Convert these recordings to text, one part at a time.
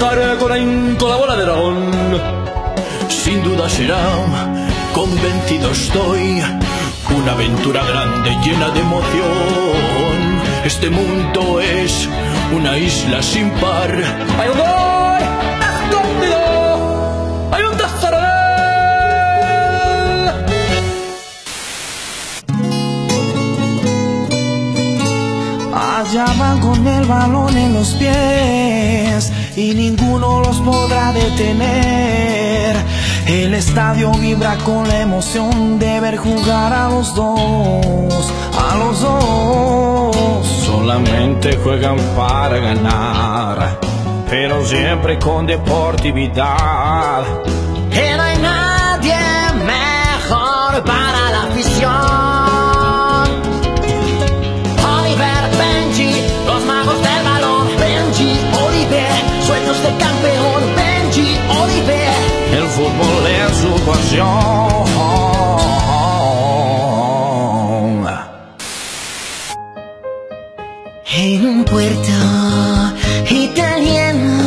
jugar con la bola de dragón. Sin duda será, convencido estoy, una aventura grande llena de emoción. Este mundo es una isla sin par. ¡Hay un gol! ¡Escondido! ¡Hay un tesoro! Allá van con el balón en los pies y ninguno los podrá detener. El estadio vibra con la emoción de ver jugar a los dos, a los dos. Solamente juegan para ganar, pero siempre con deportividad. Que no hay nadie mejor para la afición. Oliver, Benji, los magos del balón. Benji, Oliver, sueños de campeón. Benji, Oliver, el fútbol es su pasión. En un puerto italiano,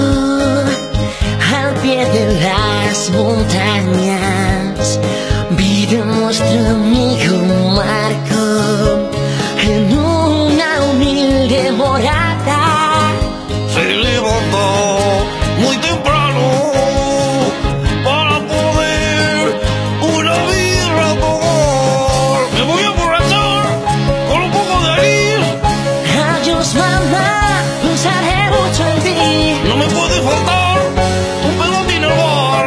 al pie de las montañas, vive nuestro amigo Marco en una humilde morada. Se levantó muy temprano para poder una birra tomar. Me voy a emborrachar con un poco de anís. Adiós mamá, pensaré mucho en ti. No me puede faltar un pelotín al bar.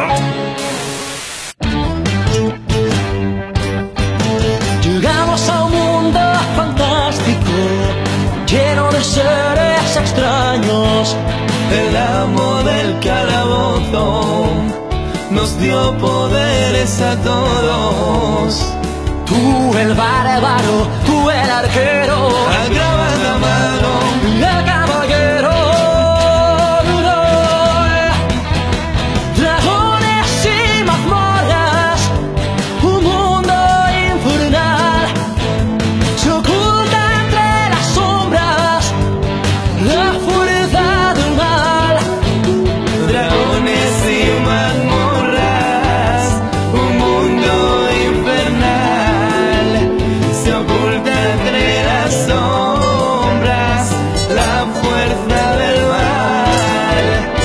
Llegamos a un mundo fantástico, lleno de seres extraños. El amo del calabozo nos dio poderes a todos. Tú el bárbaro, tú el arquero, Agrava la mano, el caballero. Dragones y mazmorras, un mundo infernal. Se oculta entre las sombras la fuerza del mal. dragones y mazmorras, un mundo infernal. Se oculta entre las sombras la fuerza del mal.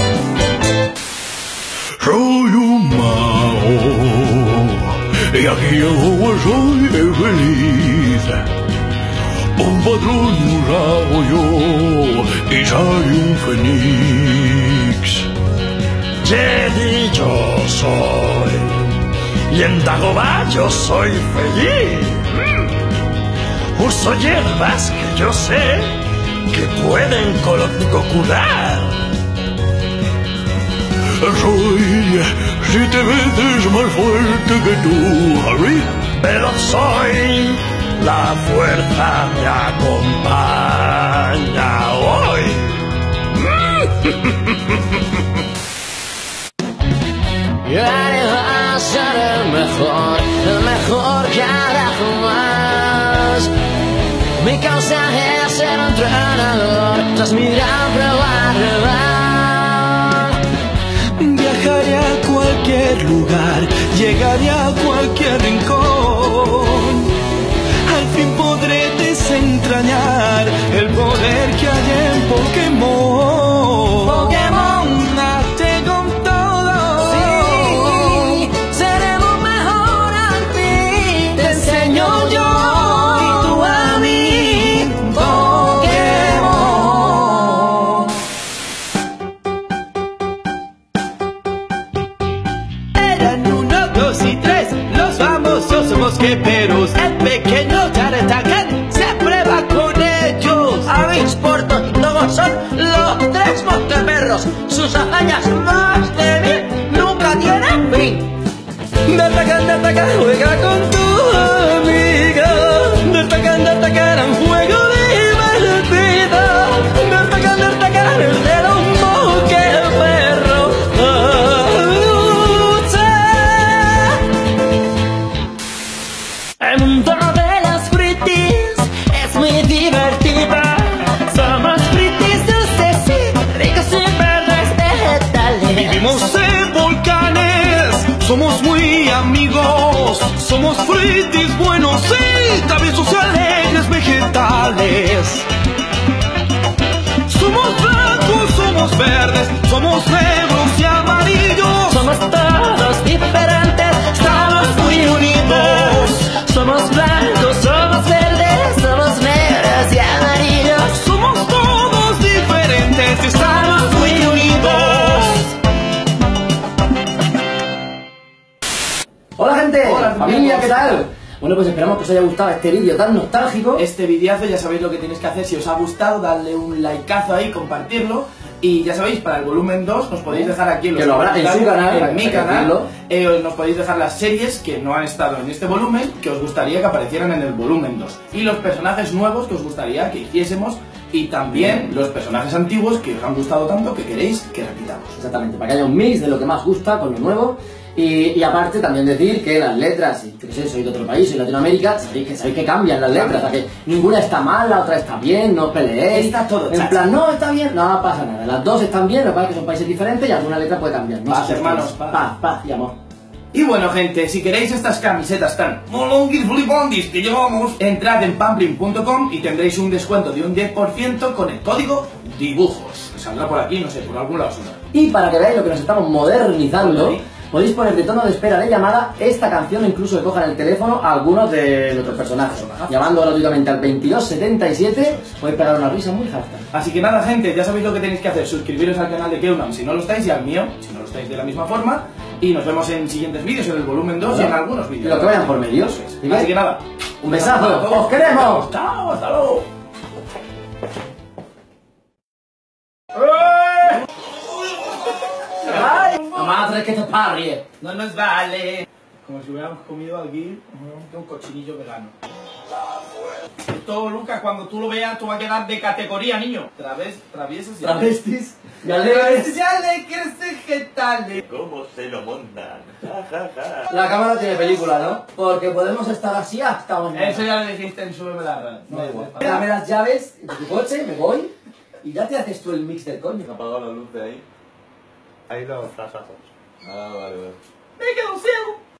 Soy un mago y aquí el juego soy feliz. Un patrón hago yo y soy un fénix. Jedi yo soy, y en Dagobah yo soy feliz. Uso hierbas que yo sé que pueden curar. Soy 7 veces más fuerte que tú, Harry. Pero soy, la fuerza me acompaña hoy. Y ahora va a ser el mejor cada jamás. Mi causa es ser entrenador, tras mi gran prueba rival. Viajaré a cualquier lugar, llegaré a cualquier rincón. Al fin podré desentrañar el poder que hay en Pokémon. Pokémon, hazte con todo. Sí, seremos mejor al fin. Te enseño yo Y tú a mí, Pokémon. Eran 1, 2 y 3, los famosos mosqueteros. El pequeño Charatacan se prueba con ellos. Habéis por todos son los 3 mosqueperros. Sus hazañas más de 1000 nunca tienen fin. D'Artagnan, juega con tu amiga. D'Artagnan, un juego divertido. D'Artagnan, el de los mosqueperros. El mundo de las fritis es muy divertido. Somos fritis dulces y ricos y verdes de somos muy amigos, somos frutis buenos y traviesos y alegres vegetales. Somos blancos, somos verdes, somos negros y amarillos. Somos todos diferentes, estamos muy unidos. Somos blancos, somos verdes, somos negros y amarillos. Somos todos diferentes, estamos muy unidos. Hola gente, Hola, familia, ¿qué ¿cómo tal? Bueno, pues esperamos que os haya gustado este vídeo tan nostálgico. Este videazo ya sabéis lo que tenéis que hacer. Si os ha gustado, darle un likeazo ahí, compartirlo. Y ya sabéis, para el volumen 2 nos podéis dejar aquí en los Que lo habrá en su canal, en mi para canal. Nos podéis dejar las series que no han estado en este volumen, que os gustaría que aparecieran en el volumen 2. Y los personajes nuevos que os gustaría que hiciésemos. Y también los personajes antiguos que os han gustado tanto que queréis que repitamos. Exactamente, para que haya un mix de lo que más gusta con lo nuevo. Y aparte también decir que las letras, si sois de otro país, sois de Latinoamérica, sabéis que cambian las letras, o sea que ninguna está mal, la otra está bien, no os peleéis. Está todo en chacha. plan, no, está bien, no pasa nada, las dos están bien, lo que pasa es que son países diferentes y alguna letra puede cambiar. No Paz, se hermanos, asustéis. paz. Paz y amor. Y bueno, gente, si queréis estas camisetas tan molonguis flipondis que llevamos, entrad en pamplin.com y tendréis un descuento de un 10% con el código dibujos. Que saldrá por aquí, no sé, por algún lado sonará. Y para que veáis lo que nos estamos modernizando, Ahí. podéis poner de tono de espera de llamada esta canción, incluso que cojan el teléfono a algunos de nuestros personajes. Llamando gratuitamente al 2277, podéis pegar una risa muy harta. Así que nada, gente, ya sabéis lo que tenéis que hacer. Suscribiros al canal de Keunam si no lo estáis y al mío, si no lo estáis de la misma forma. Y nos vemos en siguientes vídeos, en el volumen 2 y en algunos Y vídeos. los que vayan por medio. Así que nada, Un besazo, para todos. ¡os queremos! ¡Chao! ¡Hasta luego! Mamá, traes que te parrie. No nos vale. Como si hubiéramos comido aquí un cochinillo vegano. Esto, Lucas, cuando tú lo veas, tú vas a quedar de categoría, niño. Traviesos y Travestis y alegres. Ya le crees vegetales. ¿Cómo se lo montan? La cámara tiene película, ¿no? Porque podemos estar así hasta mañana. Eso ya lo dijiste en Súbeme la radio. No da igual. Dame las llaves de tu coche, me voy y ya te haces tú el mix del coño. Apagado la luz de ahí. Ahí los trazazos. Ah, vale, vale. Me quedo ciego.